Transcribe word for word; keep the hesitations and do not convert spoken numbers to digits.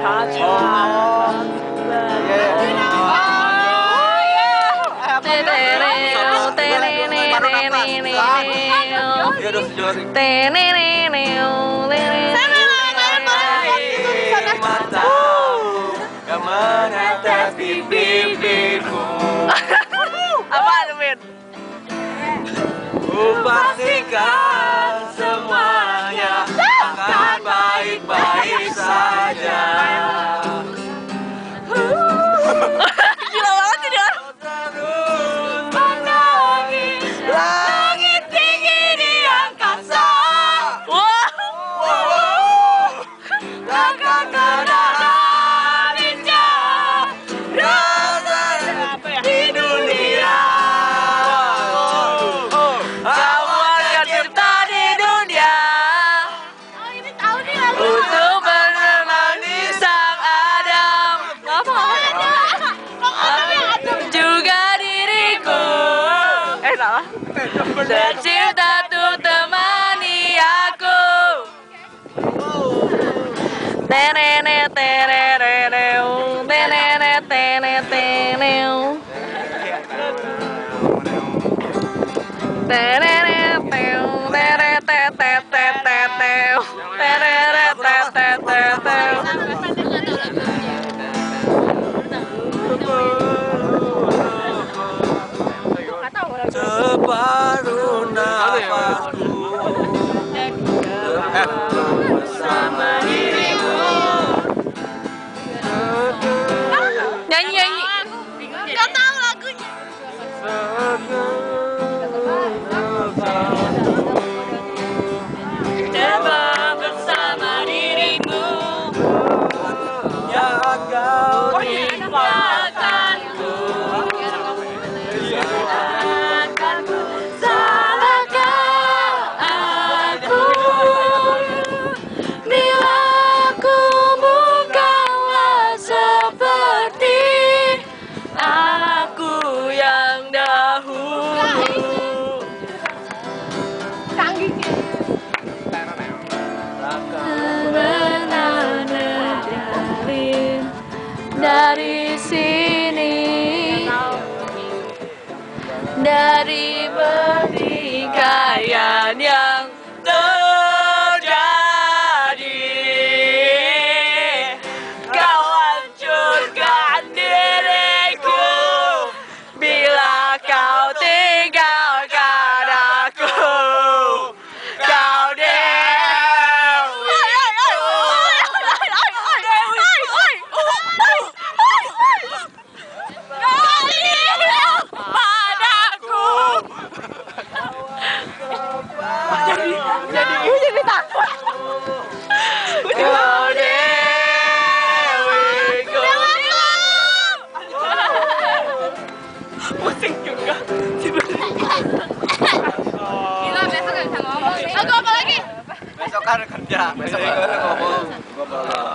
Apaan, Min? Ku pastikan semuanya akan baik-baik saja. Gila banget sih dia. Terus menangis langit tinggi di angkasa. Wow. Takkan ada habisnya rasa di dunia. Kamu akan cipta di dunia untuk menemani sang Adam. Juga diriku Eh, salah. tercipta untuk temani aku. Tenene terereu, tenene tene teneu. Terere teu, tere te te te te teu. Terere te te te teu. Separuh nafasku bersama dirimu. Nyanyi nyanyi. Gak tahu lagunya. Tetap bersama dirimu yang kau tinggalkanku. Salahkanku, salahkah aku bila ku bukanlah seperti aku yang dahulu. Benar dari dari sini, dari pertikaian yang terjadi, kau hancurkan diriku bila kau tinggalkan aku. Kau Jadi gue jadi takut. Kau dewiku. Pusing juga. Gila, besok gak bisa ngomong. Lagu apa lagi? Besok kan kerja. Besok kan ngomong.